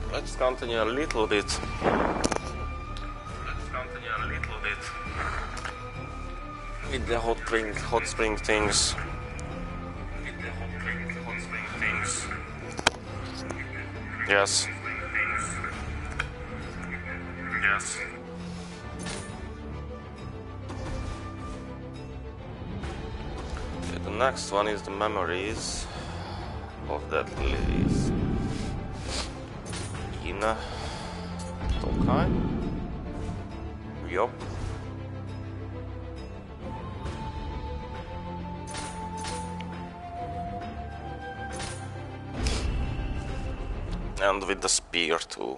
Let's continue a little bit. With the hot spring things. Yes. Okay, the next one is the memories of that lilies. Ina Tokai. Yup. And with the spear too.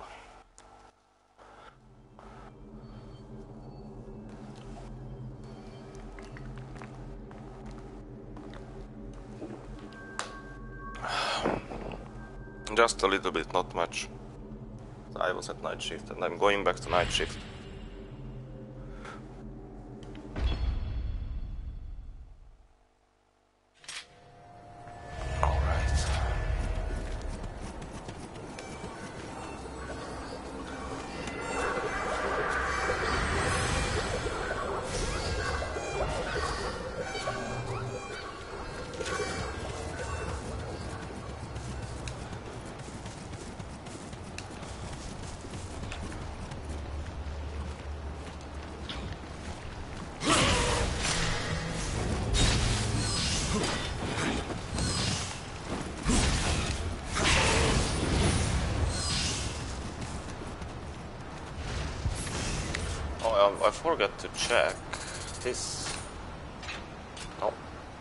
Just a little bit, not much. I was at night shift and I'm going back to night shift. I forgot to check this. Oh.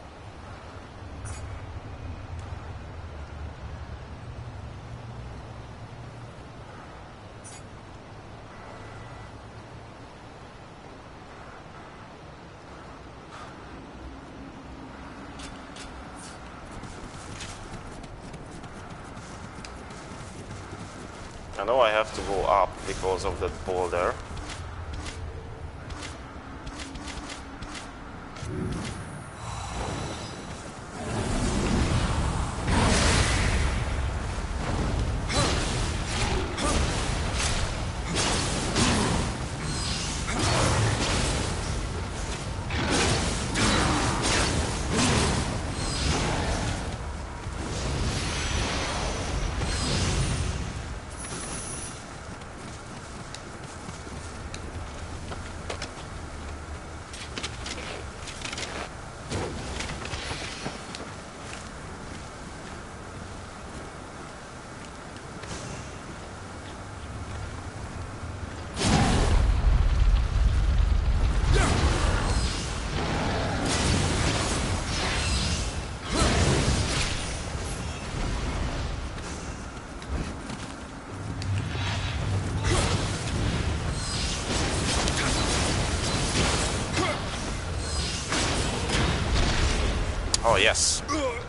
I know I have to go up because of that boulder. Oh, yes.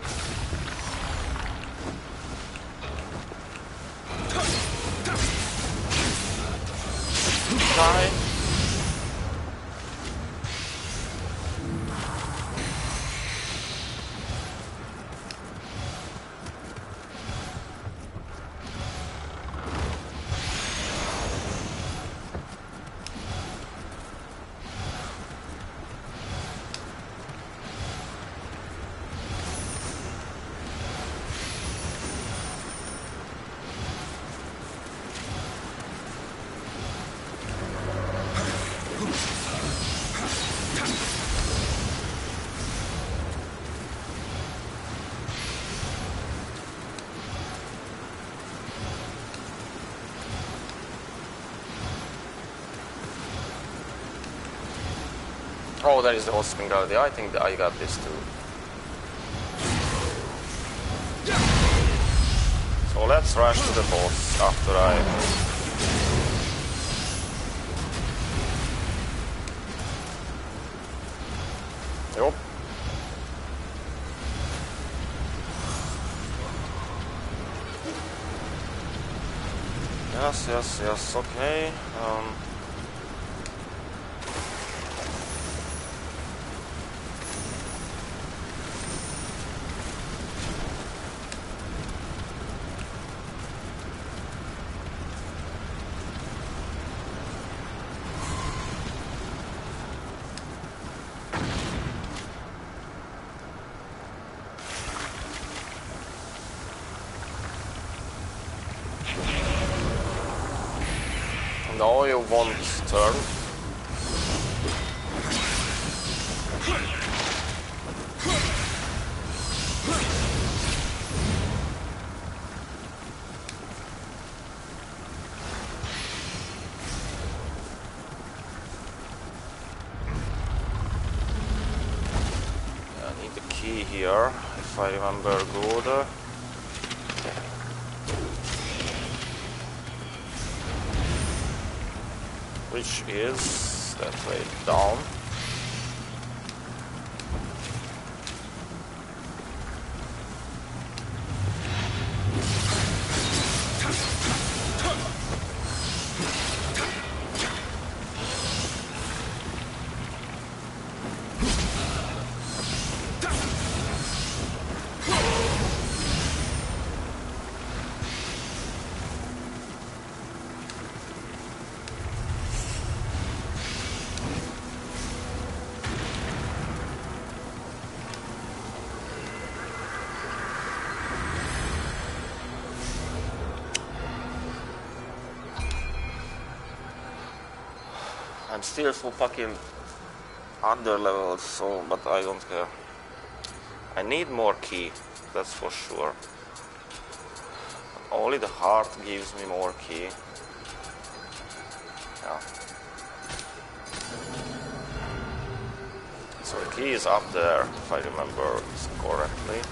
Die. Oh, there is the Hot Wingardium. I think that I got this too. So let's rush to the boss after I... Yup. Yes, okay. No, you won't turn. I need the key here, if I remember good. Which is that way down. I'm still so fucking under level, so but I don't care. I need more key, that's for sure. Only the heart gives me more key. Yeah. So the key is up there, if I remember correctly.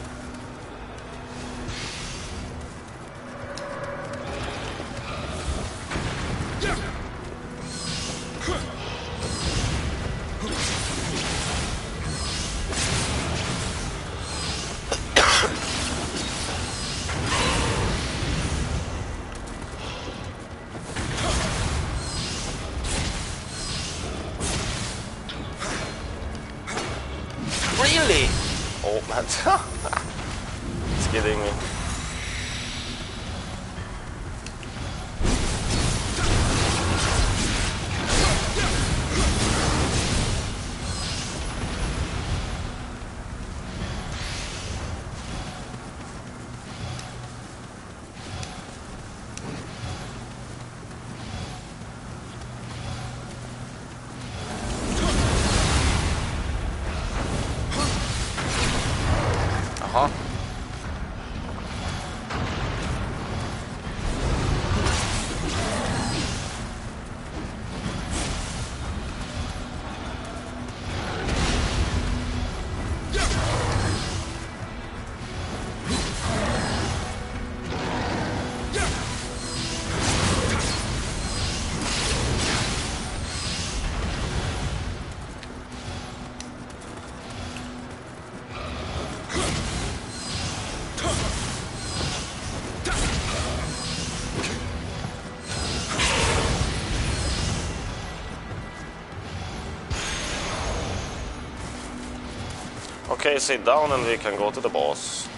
Really? Oh man. It's kidding me. Uh-huh. Okay, sit down and we can go to the boss.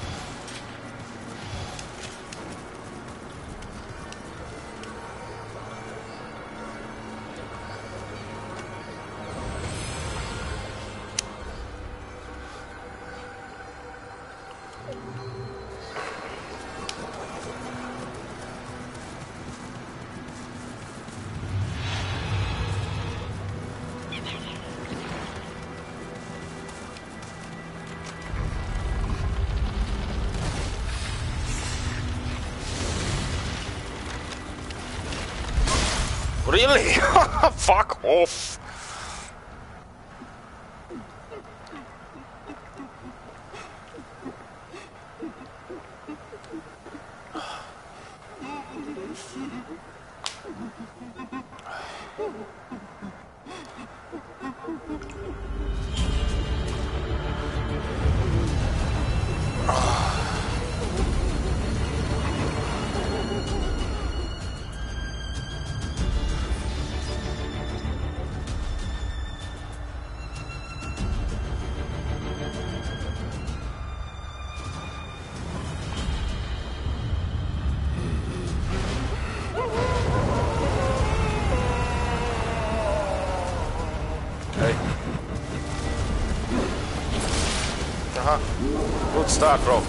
Really? Fuck off! Good start, bro.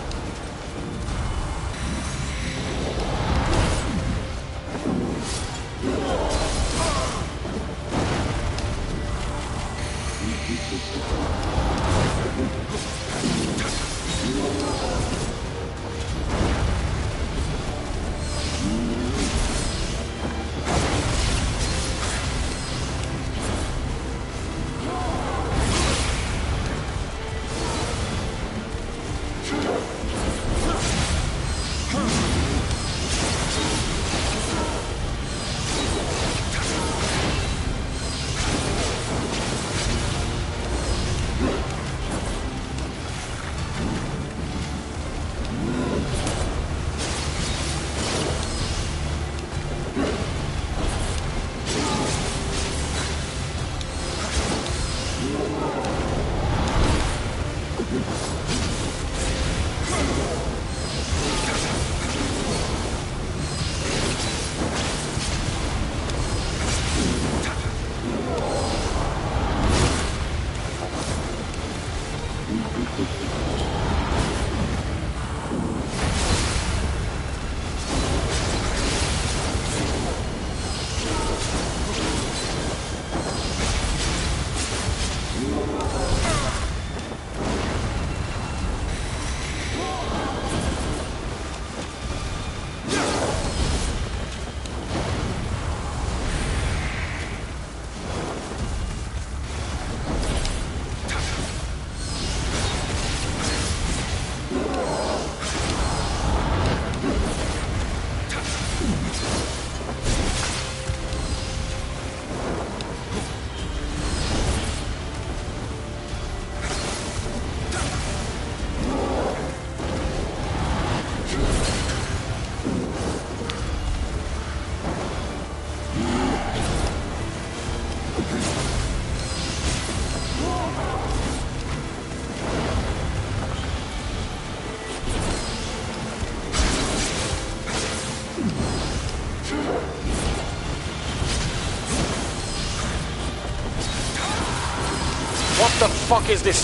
What the fuck is this?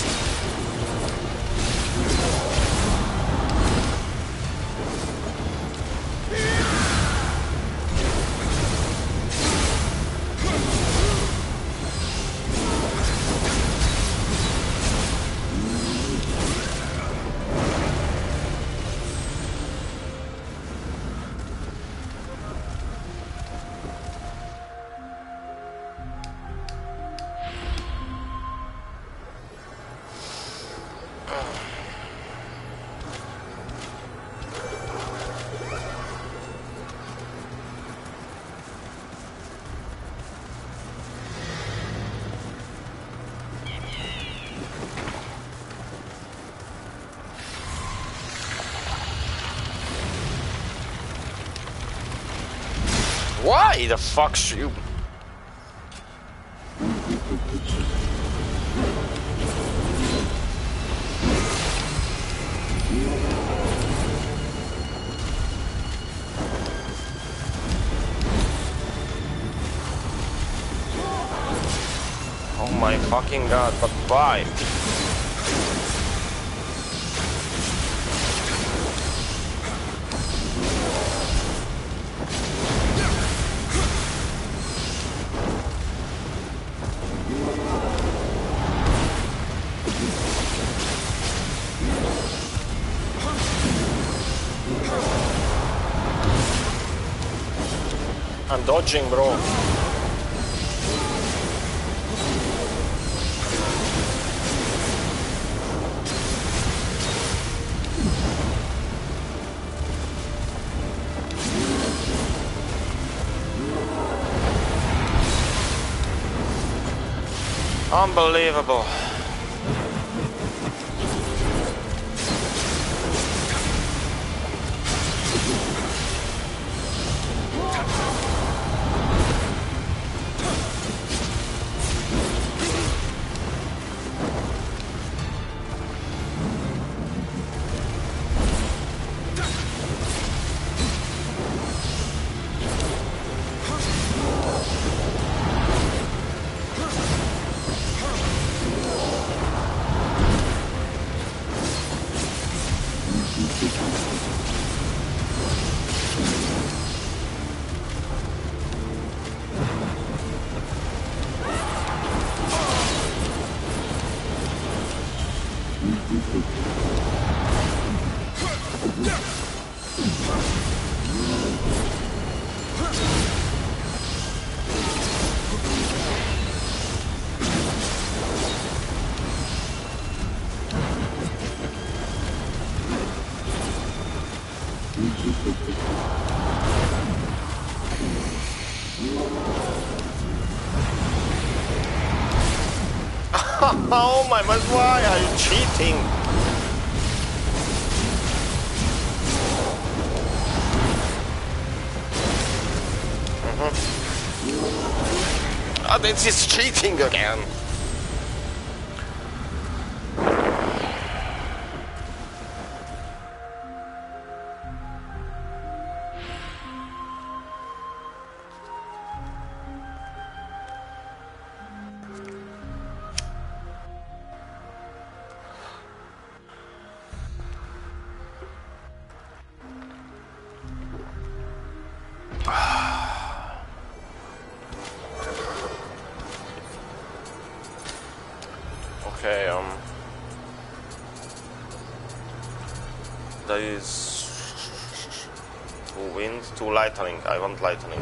Why the fuck should you? Oh my fucking god, but why? I'm dodging, bro. Unbelievable. Oh my, but why are you cheating? Oh, this is cheating again. There is 2 wind, 2 lightning. I want lightning.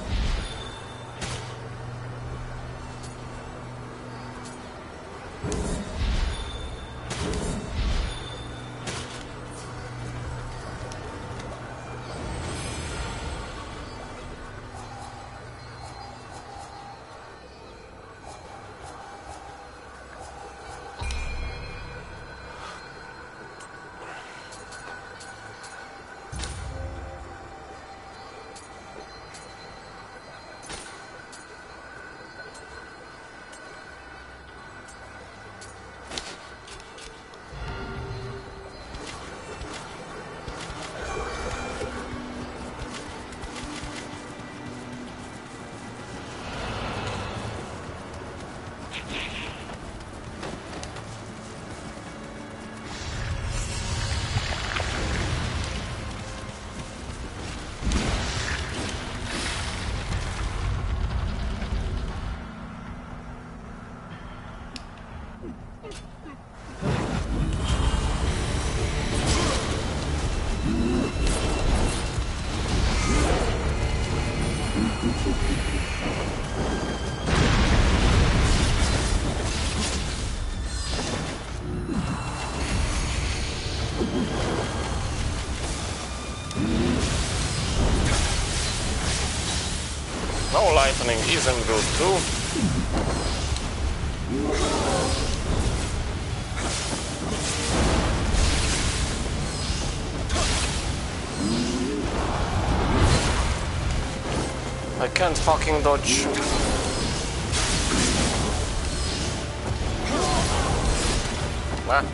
No, lightning isn't good too. I can't fucking dodge. Ah.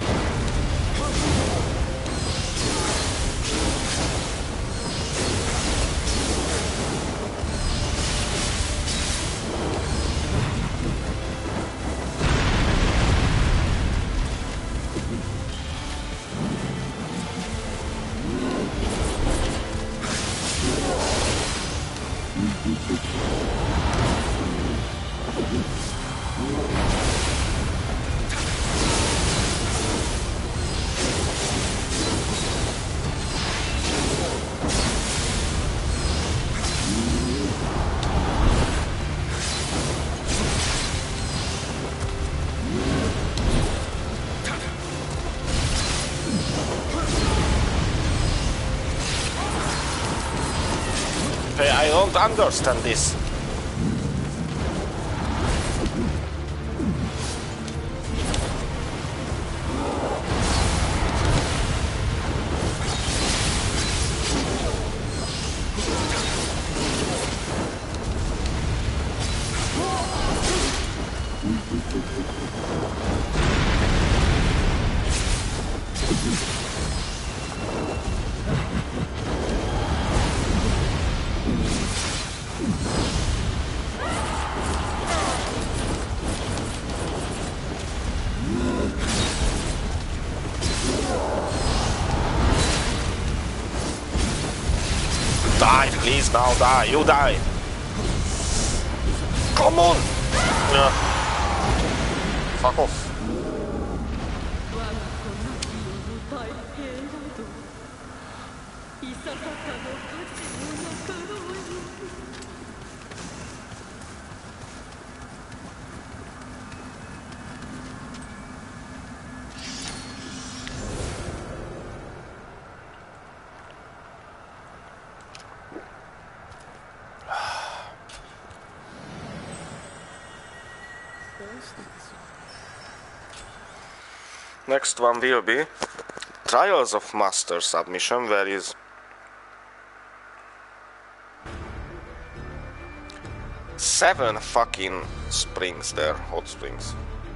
I don't understand this. Die, please, now die, you die. Come on! Yeah. Fuck off. Next one will be Trials of Master submission, where is 7 fucking springs there, hot springs.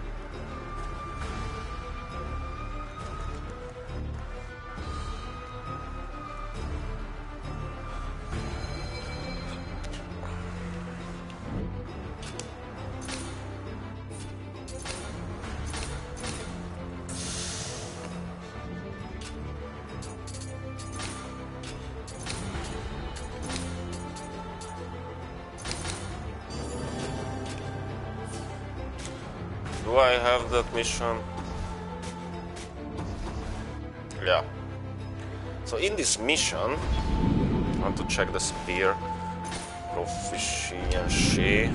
Do I have that mission? Yeah. So in this mission, I want to check the spear proficiency.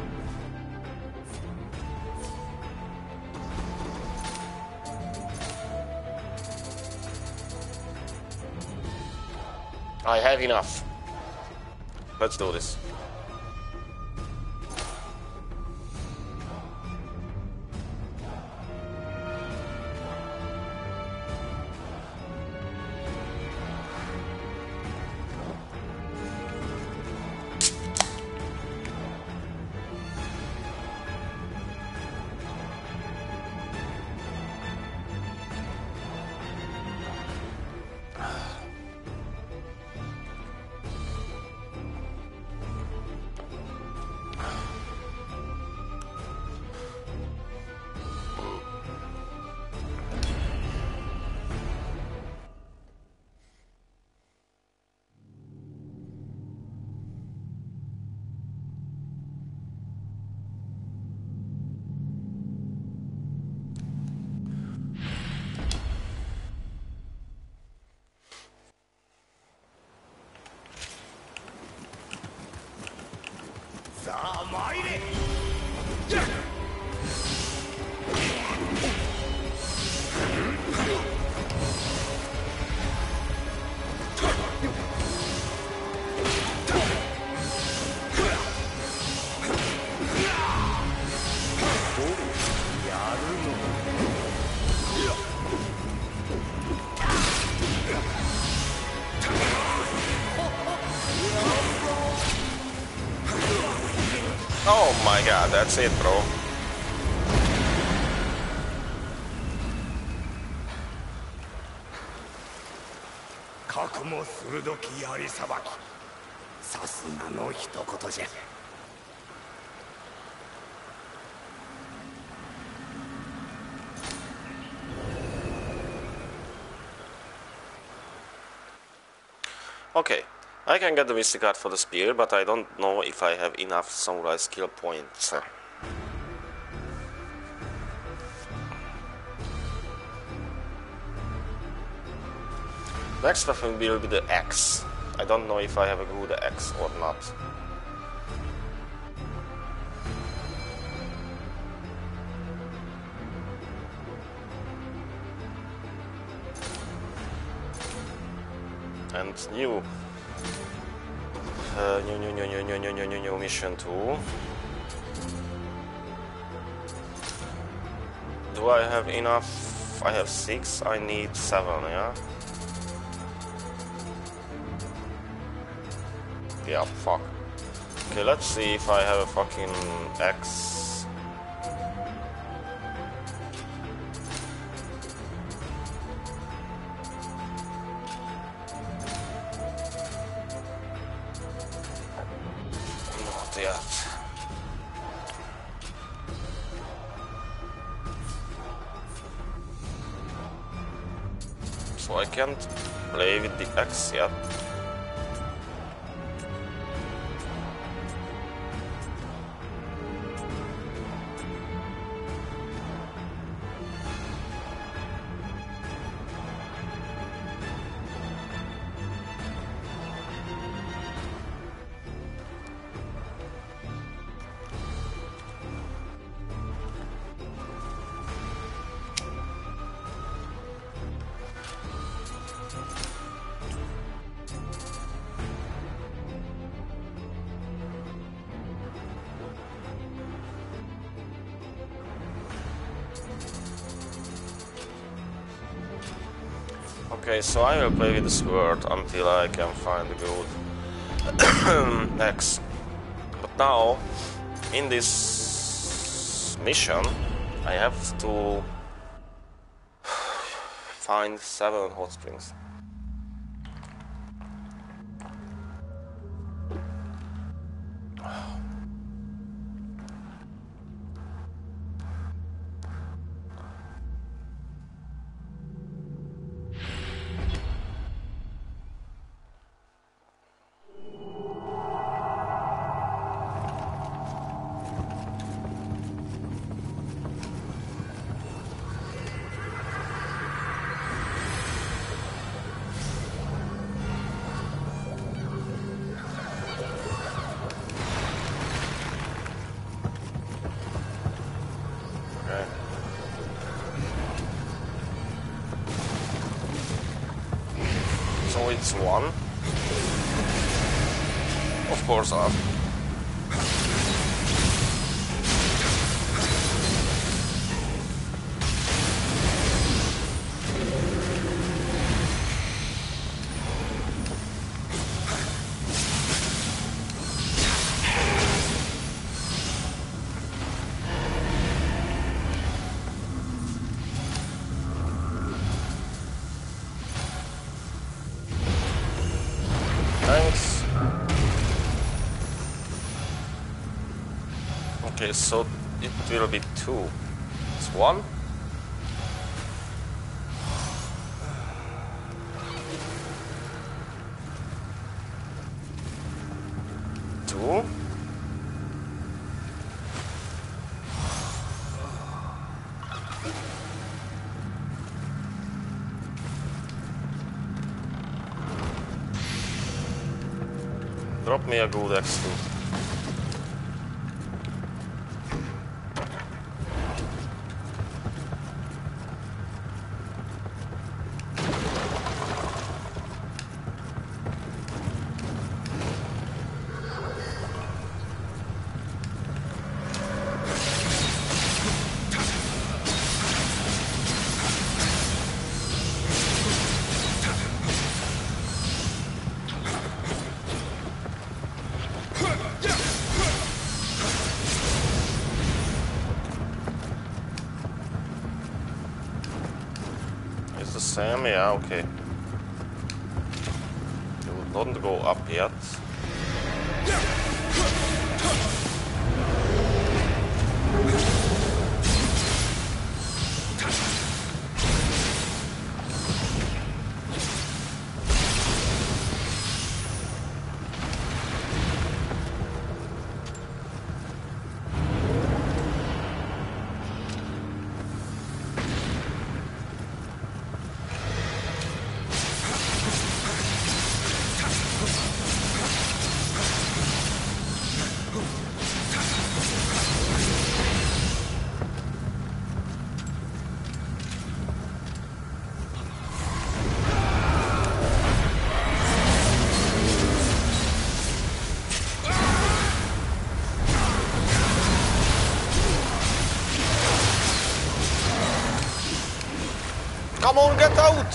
I have enough. Let's do this. Oh my god, that's it, bro. Okay, I can get the Mystic Art for the spear, but I don't know if I have enough samurai skill points. Next weapon will be the axe. I don't know if I have a good axe or not. And new mission 2. Do I have enough? I have 6, I need 7, yeah? Yeah, fuck. Okay, let's see if I have a fucking axe. So I can't play with the axe yet. Okay, so I will play with the sword until I can find a good axe. But now, in this mission, I have to find 7 hot springs. So it's 1. Of course, thanks. Okay, so it will be 2. It's 1. Two. Drop me a good X2. It's the same, yeah, okay. You will not go up yet. Come on, get out!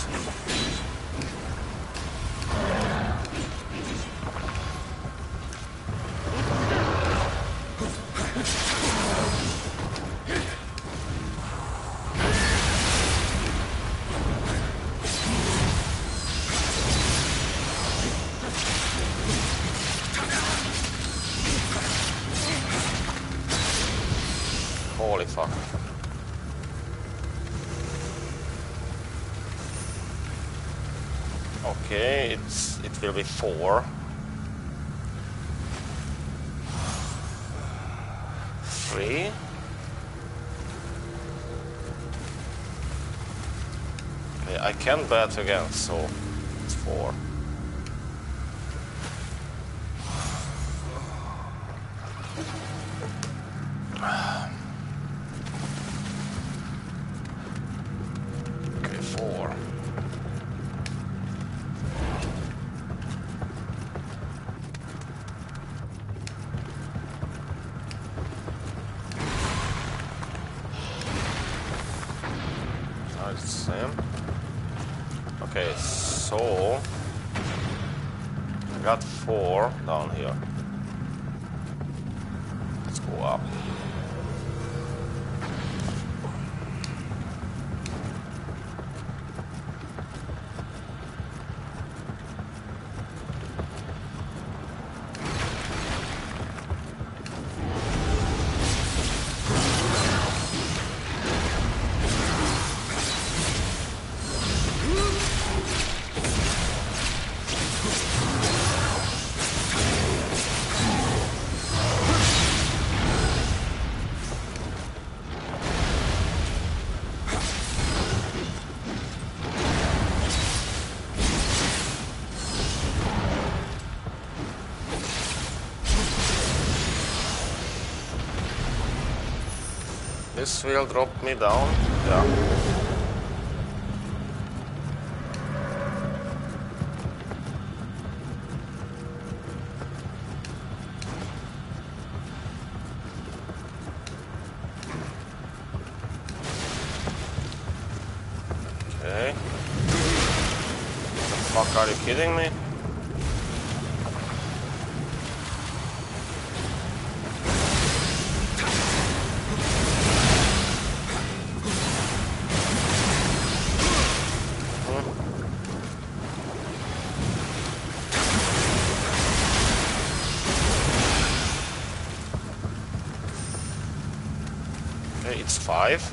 Holy fuck. Okay, it will be 4. 3. Okay, I can bet again, so it's 4. Okay, 4. It's the same. Okay, so I got 4 down here. Let's go up. This will drop me down. Yeah. Fuck, are you kidding me? Okay, it's 5.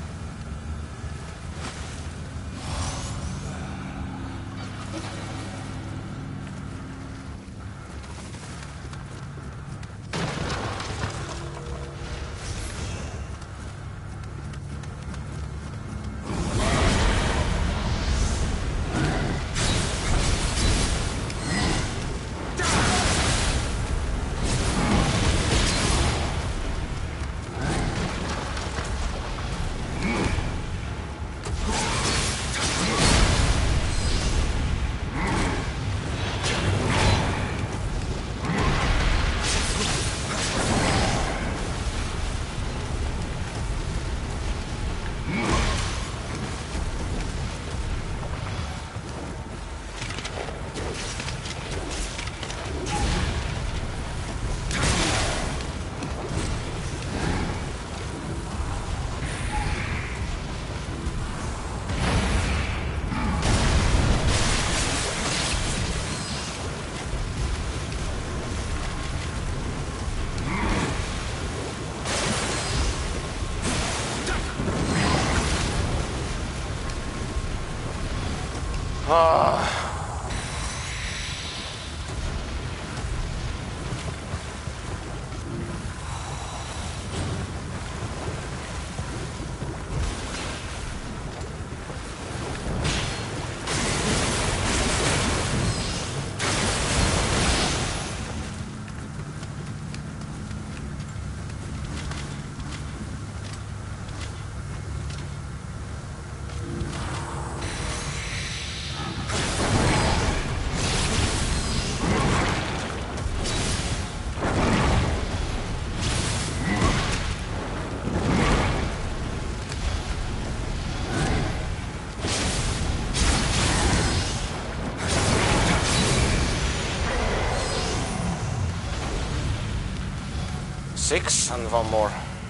Six and one more.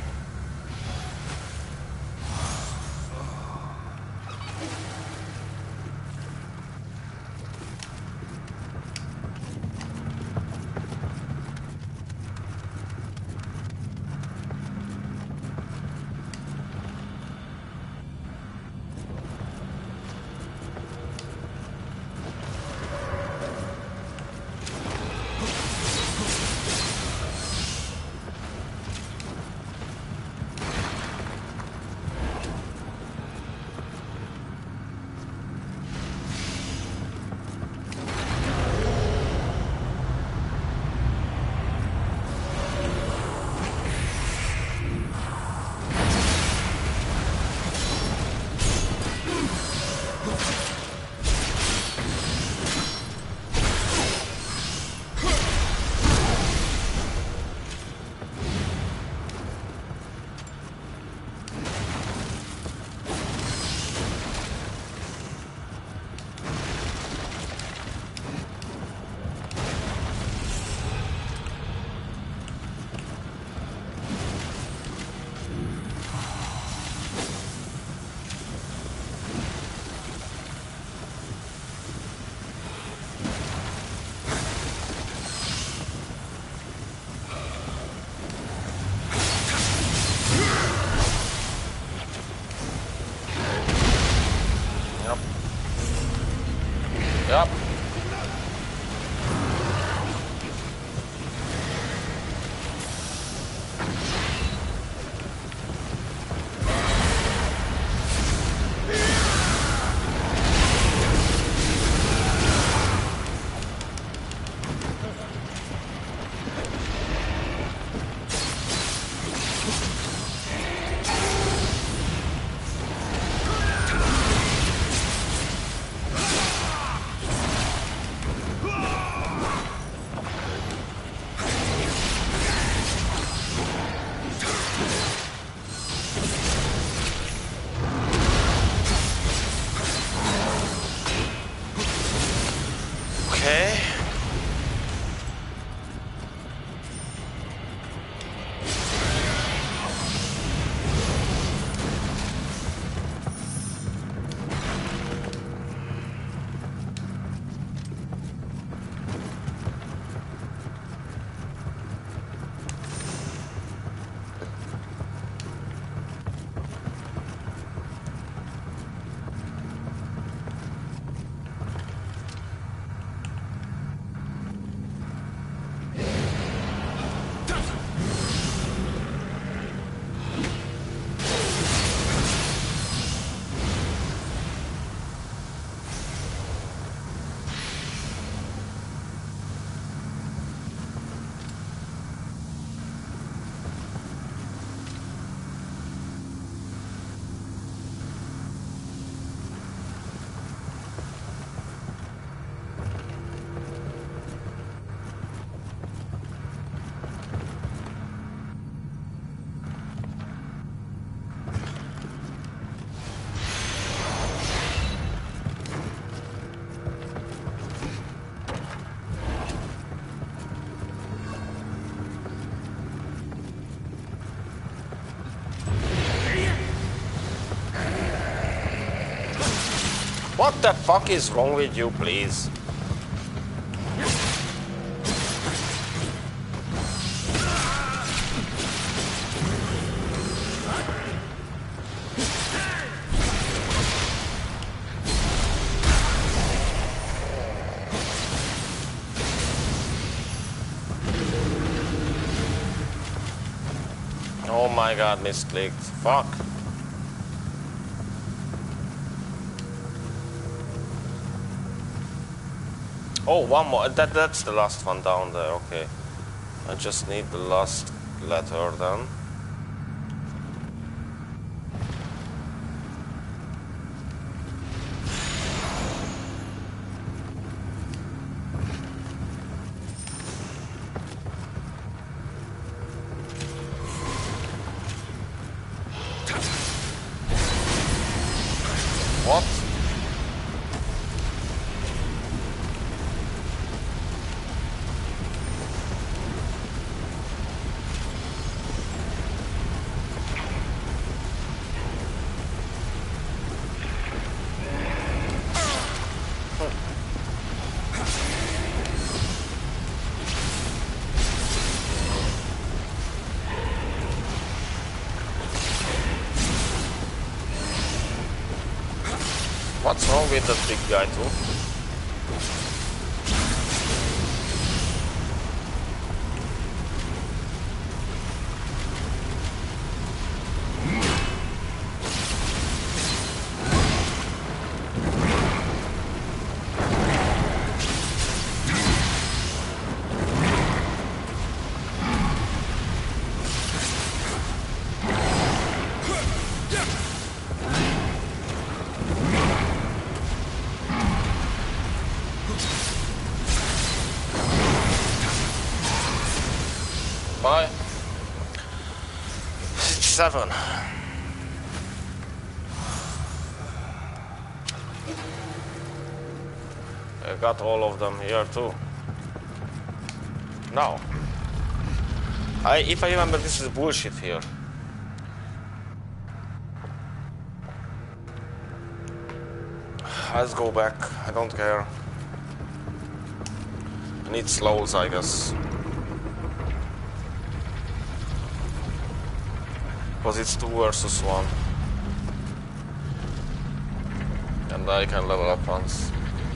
Yep. Okay. What the fuck is wrong with you, please? Oh my god, misclicked. Fuck. Oh, one more. That's the last one down there. Okay. I just need the last letter then. What? What's wrong with that big guy too? Bye. 7. I got all of them here too. Now, if I remember, this is bullshit here. Let's go back. I don't care. I need slows, I guess. Because it's 2 versus 1. And I can level up once.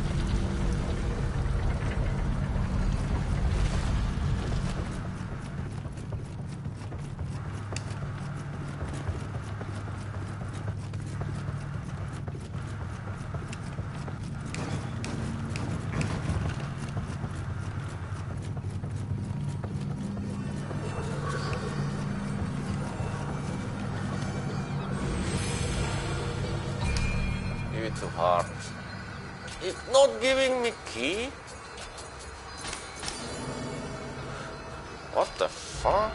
Too hard. It's not giving me key? What the fuck?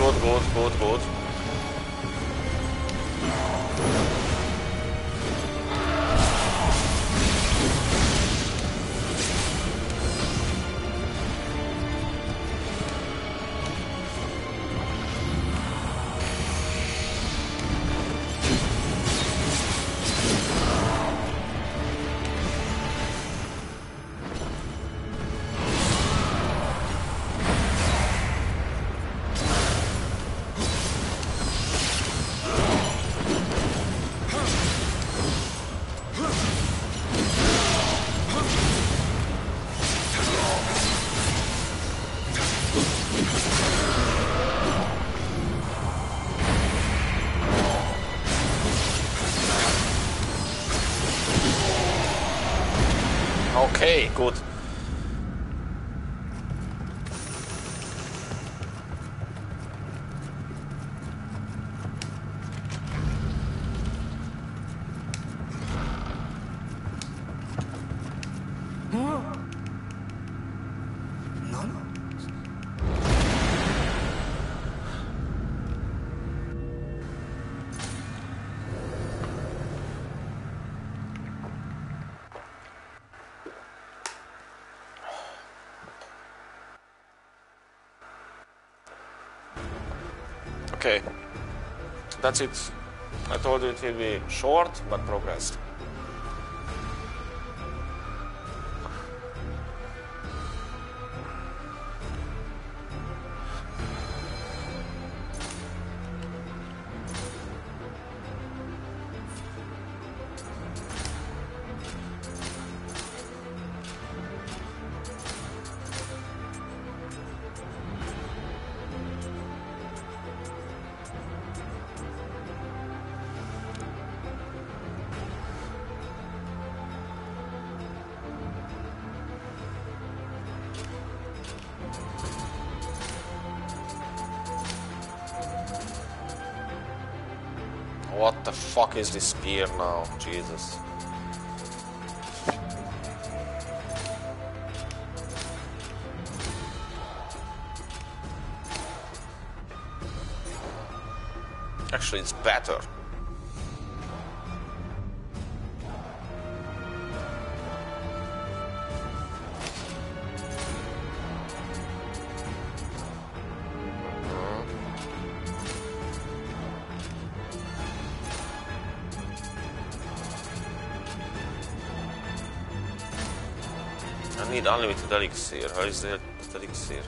good. Okay, good. Okay, that's it. I told you it will be short, but progressed. What the fuck is this spear now? Jesus. Actually, it's better. I need unlimited elixir. How is the elixir?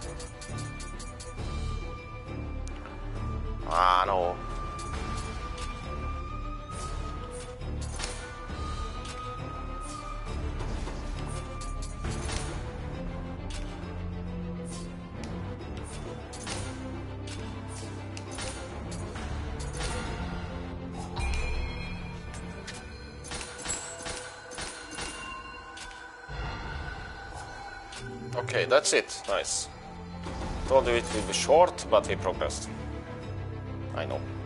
Ah, no. Okay, that's it. Nice. Told you it will be short, but we progressed. I know.